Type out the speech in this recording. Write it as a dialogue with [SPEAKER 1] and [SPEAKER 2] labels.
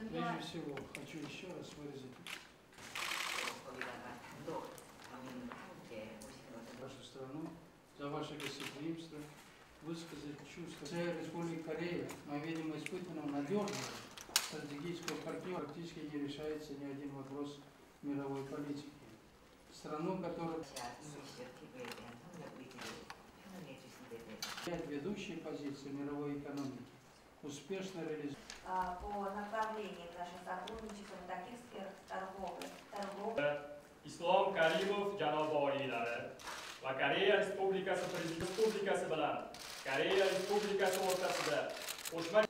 [SPEAKER 1] Прежде всего, хочу еще раз выразить вашу страну, за ваше гостеприимство, высказать чувство. Республика Корея, мы, видимо, испытываем надежного стратегического партнера, практически не решается ни один вопрос мировой политики. Страну, которая ведущие позиции мировой экономики, успешно реализует.
[SPEAKER 2] По направлениям нашего сотрудничества в таких сферах торговли.
[SPEAKER 3] Islam Karimov janoblari va Koreya Respublikasi Prezidenti Respublikasi bilan Koreya Respublikasi o'rtasida qo'shma